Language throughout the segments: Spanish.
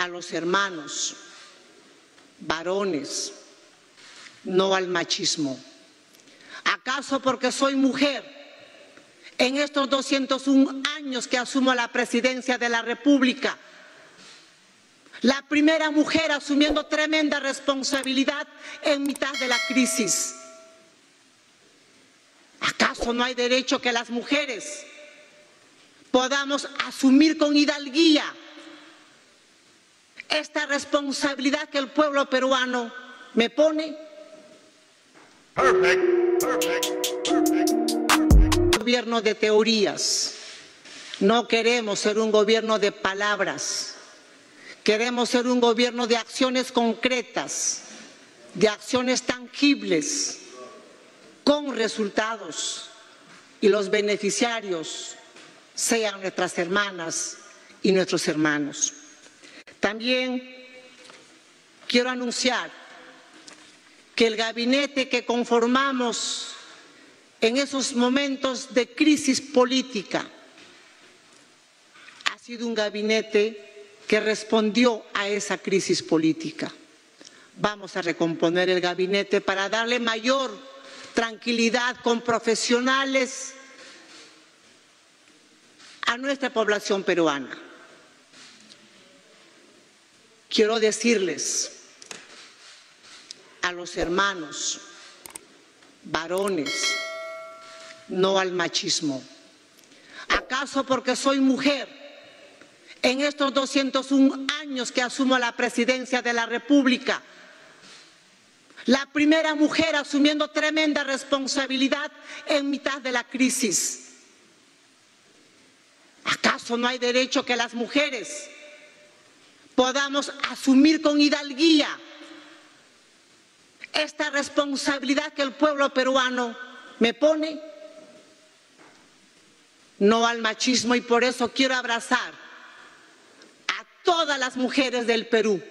a los hermanos, varones, no al machismo. ¿Acaso porque soy mujer, en estos 201 años que asumo la presidencia de la República, la primera mujer asumiendo tremenda responsabilidad en mitad de la crisis? ¿Acaso no hay derecho que las mujeres podamos asumir con hidalguía esta responsabilidad que el pueblo peruano me pone? Gobierno de teorías. No queremos ser un gobierno de palabras. Queremos ser un gobierno de acciones concretas, de acciones tangibles, con resultados, y los beneficiarios sean nuestras hermanas y nuestros hermanos. También quiero anunciar que el gabinete que conformamos en esos momentos de crisis política ha sido un gabinete que respondió a esa crisis política. Vamos a recomponer el gabinete para darle mayor tranquilidad con profesionales a nuestra población peruana. Quiero decirles a los hermanos, varones, no al machismo. ¿Acaso porque soy mujer, en estos 201 años que asumo la presidencia de la República, la primera mujer asumiendo tremenda responsabilidad en mitad de la crisis, acaso no hay derecho que las mujeres podamos asumir con hidalguía esta responsabilidad que el pueblo peruano me pone? No al machismo, y por eso quiero abrazar a todas las mujeres del Perú.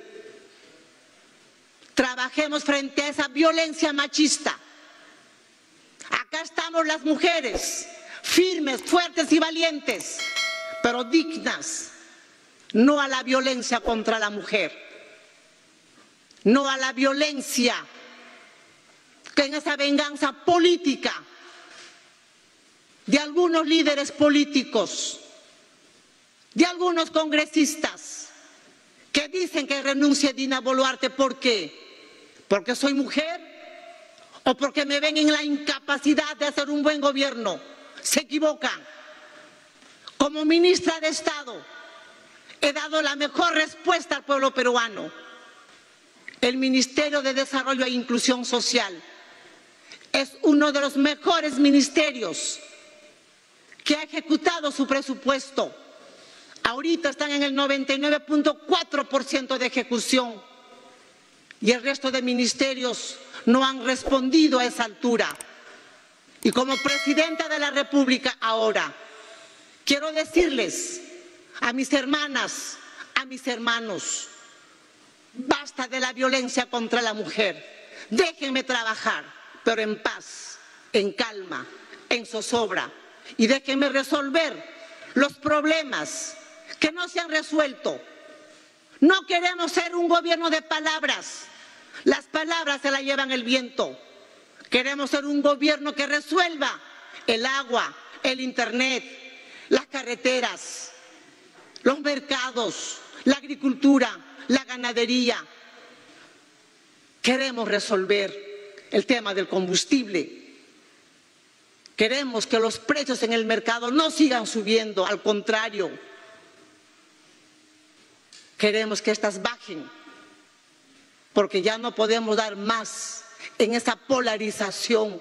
Trabajemos frente a esa violencia machista. Acá estamos las mujeres, firmes, fuertes y valientes, pero dignas. No a la violencia contra la mujer, no a la violencia que en esa venganza política de algunos líderes políticos, de algunos congresistas que dicen que renuncie Dina Boluarte. ¿Por qué? ¿Porque soy mujer o porque me ven en la incapacidad de hacer un buen gobierno? Se equivocan. Como ministra de Estado he dado la mejor respuesta al pueblo peruano. El Ministerio de Desarrollo e Inclusión Social es uno de los mejores ministerios que ha ejecutado su presupuesto. Ahorita están en el 99.4% de ejecución y el resto de ministerios no han respondido a esa altura. Y como presidenta de la República ahora, quiero decirles a mis hermanas, a mis hermanos, basta de la violencia contra la mujer. Déjenme trabajar, pero en paz, en calma, en zozobra, y déjenme resolver los problemas que no se han resuelto. No queremos ser un gobierno de palabras. Las palabras se las llevan el viento. Queremos ser un gobierno que resuelva el agua, el internet, las carreteras, los mercados, la agricultura, la ganadería. Queremos resolver el tema del combustible. Queremos que los precios en el mercado no sigan subiendo, al contrario. Queremos que estas bajen, porque ya no podemos dar más en esa polarización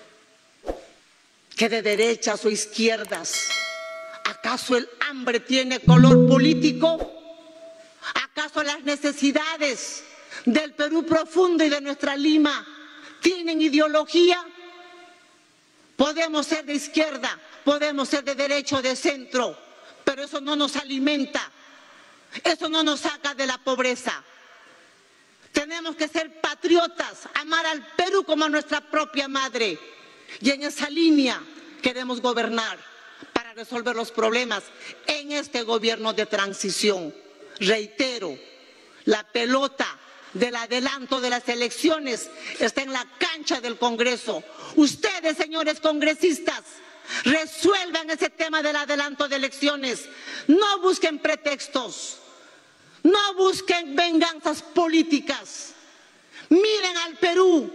que de derechas o izquierdas. ¿Acaso el hambre tiene color político? ¿Acaso las necesidades del Perú profundo y de nuestra Lima tienen ideología? Podemos ser de izquierda, podemos ser de derecha o de centro, pero eso no nos alimenta, eso no nos saca de la pobreza. Tenemos que ser patriotas, amar al Perú como a nuestra propia madre, y en esa línea queremos gobernar resolver los problemas en este gobierno de transición. Reitero, La pelota del adelanto de las elecciones está en la cancha del Congreso. Ustedes, señores congresistas, resuelvan ese tema del adelanto de elecciones. No busquen pretextos, no busquen venganzas políticas. Miren al Perú,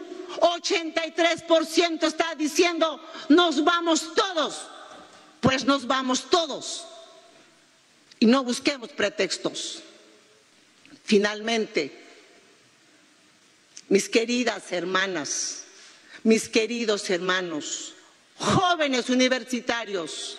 83% está diciendo nos vamos todos. Pues nos vamos todos. Y no busquemos pretextos. Finalmente, mis queridas hermanas, mis queridos hermanos, jóvenes universitarios,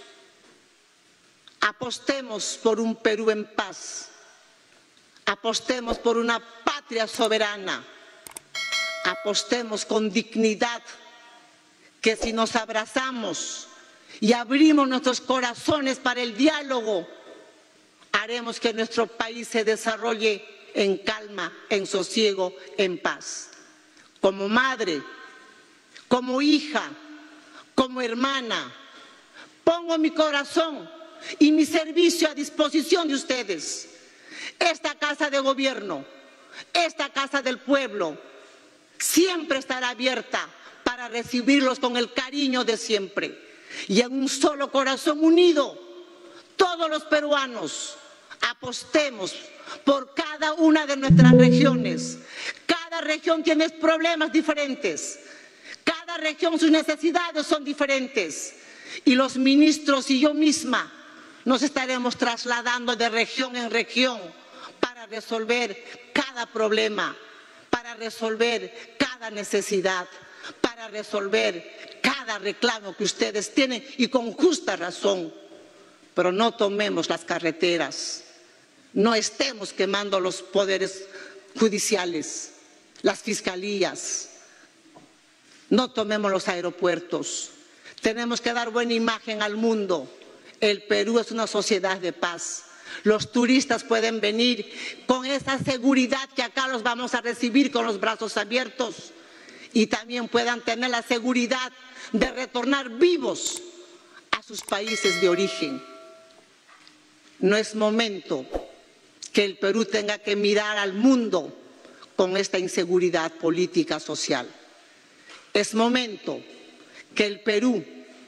apostemos por un Perú en paz, apostemos por una patria soberana, apostemos con dignidad, que si nos abrazamos y abrimos nuestros corazones para el diálogo, haremos que nuestro país se desarrolle en calma, en sosiego, en paz. Como madre, como hija, como hermana, pongo mi corazón y mi servicio a disposición de ustedes. Esta casa de gobierno, esta casa del pueblo, siempre estará abierta para recibirlos con el cariño de siempre. Y en un solo corazón unido, todos los peruanos apostemos por cada una de nuestras regiones. Cada región tiene problemas diferentes. Cada región, sus necesidades son diferentes. Y los ministros y yo misma nos estaremos trasladando de región en región para resolver cada problema, para resolver cada necesidad, para resolver cada reclamo que ustedes tienen y con justa razón. Pero no tomemos las carreteras, no estemos quemando los poderes judiciales, las fiscalías, no tomemos los aeropuertos. Tenemos que dar buena imagen al mundo. El Perú es una sociedad de paz. Los turistas pueden venir con esa seguridad que acá los vamos a recibir con los brazos abiertos y también puedan tener la seguridad de retornar vivos a sus países de origen. No es momento que el Perú tenga que mirar al mundo con esta inseguridad política social. Es momento que el Perú,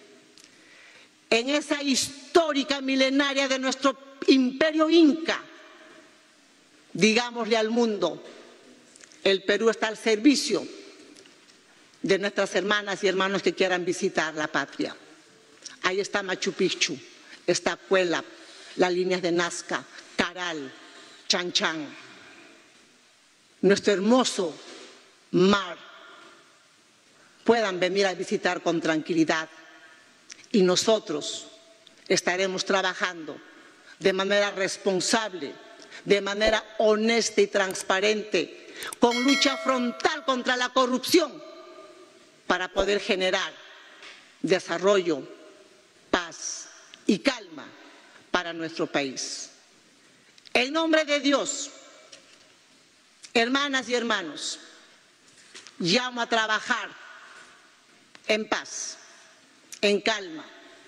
en esa histórica milenaria de nuestro imperio inca, digámosle al mundo, el Perú está al servicio de nuestras hermanas y hermanos que quieran visitar la patria. Ahí está Machu Picchu, está Puelab, las líneas de Nazca, Caral, Chan Chan, nuestro hermoso mar. Puedan venir a visitar con tranquilidad y nosotros estaremos trabajando de manera responsable, de manera honesta y transparente, con lucha frontal contra la corrupción para poder generar desarrollo, paz y calma para nuestro país. En nombre de Dios, hermanas y hermanos, llamo a trabajar en paz, en calma,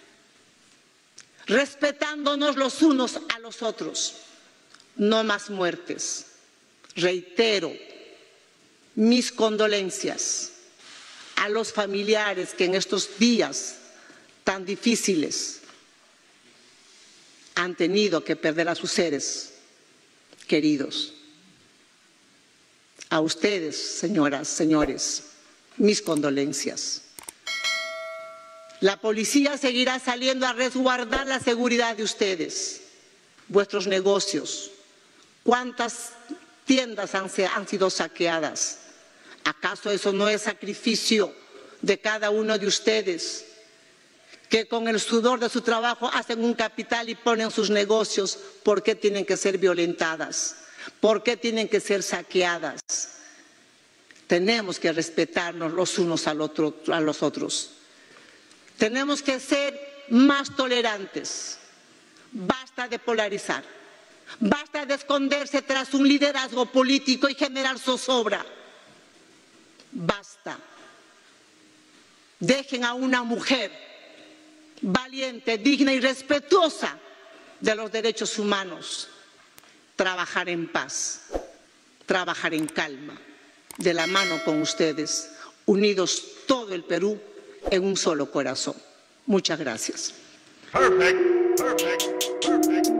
respetándonos los unos a los otros. No más muertes. Reitero mis condolencias a los familiares que en estos días tan difíciles han tenido que perder a sus seres queridos. A ustedes, señoras, señores, mis condolencias. La policía seguirá saliendo a resguardar la seguridad de ustedes, vuestros negocios. ¿Cuántas tiendas han sido saqueadas? ¿Acaso eso no es sacrificio de cada uno de ustedes, que con el sudor de su trabajo hacen un capital y ponen sus negocios? ¿Por qué tienen que ser violentadas? ¿Por qué tienen que ser saqueadas? Tenemos que respetarnos los unos a los otros. Tenemos que ser más tolerantes. Basta de polarizar. Basta de esconderse tras un liderazgo político y generar zozobra. Basta. Dejen a una mujer valiente, digna y respetuosa de los derechos humanos trabajar en paz. trabajar en calma, de la mano con ustedes, unidos todo el Perú en un solo corazón. Muchas gracias. Perfect.